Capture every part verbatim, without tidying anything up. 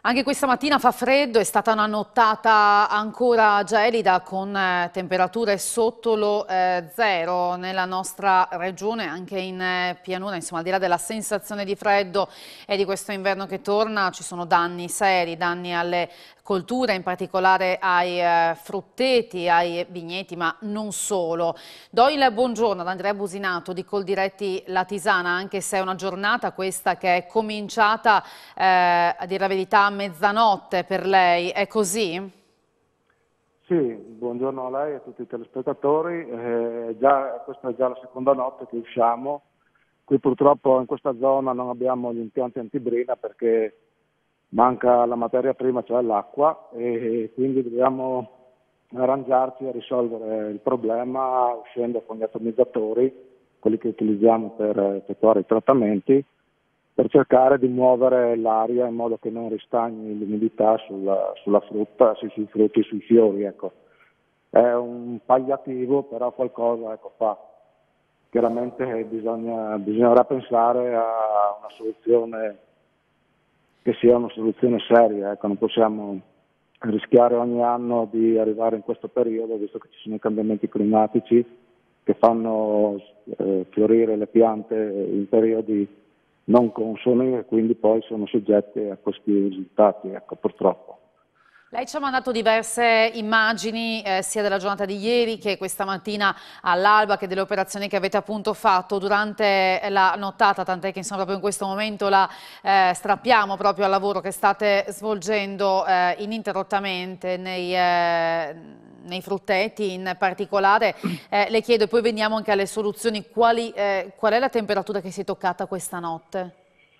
Anche questa mattina fa freddo, è stata una nottata ancora gelida con eh, temperature sotto lo eh, zero nella nostra regione, anche in eh, pianura. Insomma, al di là della sensazione di freddo e di questo inverno che torna, ci sono danni seri, danni alle colture, in particolare ai eh, frutteti, ai vigneti, ma non solo. Do il buongiorno ad Andrea Businato di Coldiretti Latisana, anche se è una giornata questa che è cominciata, eh, a dire la verità, a mezzanotte per lei. È così? Sì, buongiorno a lei e a tutti i telespettatori. Eh, già, questa è già la seconda notte che usciamo. Qui purtroppo in questa zona non abbiamo gli impianti antibrina perché manca la materia prima, cioè l'acqua, e quindi dobbiamo arrangiarci a risolvere il problema uscendo con gli atomizzatori, quelli che utilizziamo per effettuare i trattamenti, per cercare di muovere l'aria in modo che non ristagni l'umidità sulla, sulla frutta, sui, sui frutti e sui fiori. Ecco. È un palliativo, però qualcosa ecco, fa. Chiaramente bisogna, bisognerà pensare a una soluzione che sia una soluzione seria, ecco. Non possiamo rischiare ogni anno di arrivare in questo periodo, visto che ci sono i cambiamenti climatici che fanno eh, fiorire le piante in periodi non consoni e quindi poi sono soggette a questi risultati, ecco, purtroppo. Lei ci ha mandato diverse immagini, eh, sia della giornata di ieri che questa mattina all'alba, che delle operazioni che avete appunto fatto durante la nottata, tant'è che insomma proprio in questo momento la eh, strappiamo proprio al lavoro che state svolgendo eh, ininterrottamente nei, eh, nei frutteti in particolare. Eh, le chiedo, e poi veniamo anche alle soluzioni, quali, eh, qual è la temperatura che si è toccata questa notte?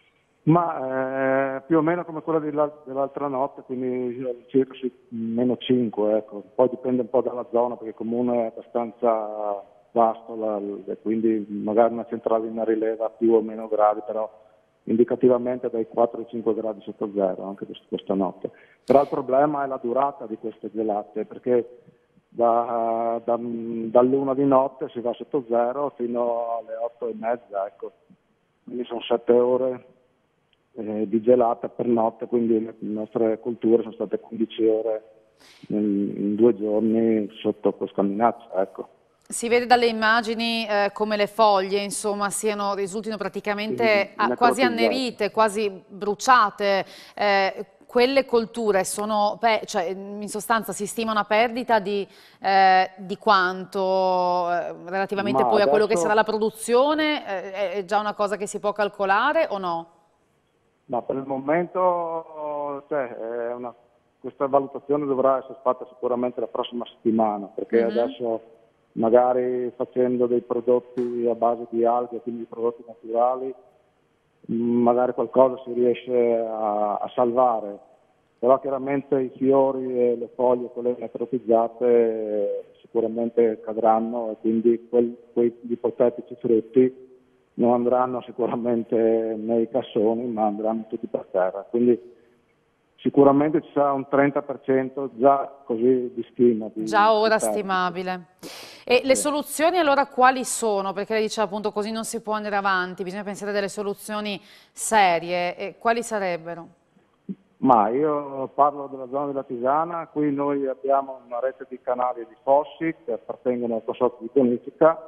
Ma eh, più o meno come quella dell'altra notte, quindi circa sui meno cinque, ecco. Poi dipende un po' dalla zona, perché il comune è abbastanza vasto, la, e quindi magari una centralina rileva più o meno gradi, però indicativamente dai quattro ai cinque gradi sotto zero anche questa notte. Però il problema è la durata di queste gelate, perché da, da, dall'una di notte si va sotto zero fino alle otto e mezza, ecco. Quindi sono sette ore Eh, di gelata per notte, quindi le nostre colture sono state quindici ore in, in due giorni sotto questa minaccia. Ecco. Si vede dalle immagini eh, come le foglie, insomma, siano, risultino praticamente Quindi ah, quasi necrotizzate. annerite, quasi bruciate. Eh, quelle colture sono, pe- cioè, in sostanza si stima una perdita di, eh, di quanto eh, relativamente Ma poi a quello che sarà la adesso, produzione? Eh, è è già una cosa che si può calcolare o no? ma per il momento cioè, è una- questa valutazione dovrà essere fatta sicuramente la prossima settimana, perché Mhm. adesso magari facendo dei prodotti a base di alghe, quindi prodotti naturali, magari qualcosa si riesce a, a salvare, però chiaramente i fiori e le foglie, quelle necrotizzate, eh, sicuramente cadranno e quindi quel- quei ipotetici frutti non andranno sicuramente nei cassoni, ma andranno tutti per terra. Quindi sicuramente ci sarà un trenta per cento già così di stima di, Già di ora perdite. stimabile. E le Sì. soluzioni allora quali sono? Perché lei dice appunto così non si può andare avanti, bisogna pensare a delle soluzioni serie. E quali sarebbero? Ma io parlo della zona della Tisana, qui noi abbiamo una rete di canali e di fossi che appartengono al consorzio di bonifica.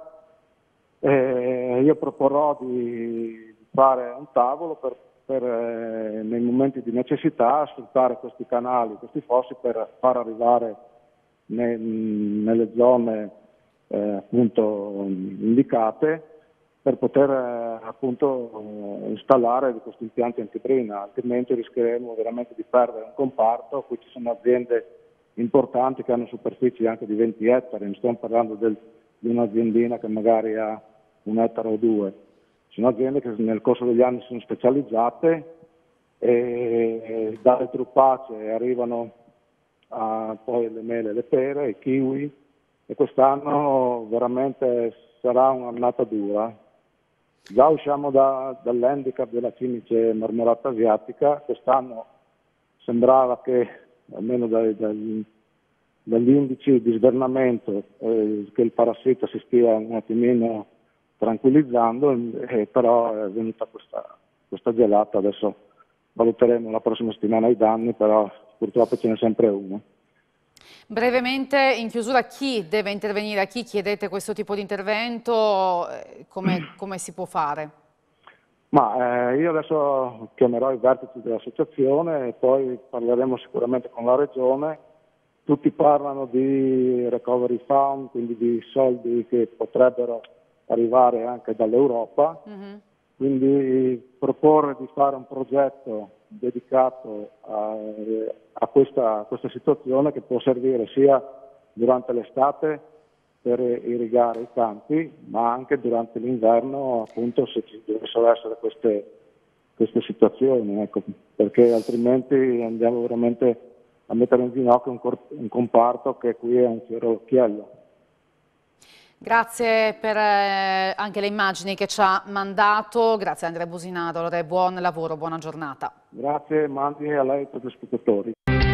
E io proporrò di fare un tavolo per, per, eh, nei momenti di necessità sfruttare questi canali, questi fossi per far arrivare ne- nelle zone eh, appunto indicate per poter eh, appunto eh, installare di questi impianti antibrina, altrimenti rischieremo veramente di perdere un comparto. Qui ci sono aziende importanti che hanno superfici anche di venti ettari, non stiamo parlando del- di un'aziendina che magari ha un ettaro o due, sono aziende che nel corso degli anni sono specializzate e dalle druppacee arrivano a poi le mele, le pere, i kiwi, e quest'anno veramente sarà un'annata dura. Già usciamo da, dall'handicap della cimice marmorata asiatica, quest'anno sembrava che, almeno dai, dai, dagli indici di svernamento, eh, che il parassita si stia un attimino tranquillizzando, eh, però è venuta questa, questa gelata, adesso valuteremo la prossima settimana i danni, però purtroppo ce n'è sempre uno. Brevemente, in chiusura, chi deve intervenire? A chi chiedete questo tipo di intervento? Come, come si può fare? Ma eh, io adesso chiamerò i vertici dell'associazione e poi parleremo sicuramente con la Regione. Tutti parlano di recovery fund, quindi di soldi che potrebbero arrivare anche dall'Europa, mm-hmm. Quindi proporre di fare un progetto dedicato a, a, questa, a questa situazione che può servire sia durante l'estate per irrigare i campi, ma anche durante l'inverno, appunto, se ci dovessero essere queste, queste situazioni, ecco, perché altrimenti andiamo veramente a mettere in ginocchio un, un comparto che qui è un fiore all'occhiello. Grazie per eh, anche le immagini che ci ha mandato, grazie Andrea Businato, allora buon lavoro, buona giornata. Grazie, mandi a lei e a tutti gli spettatori.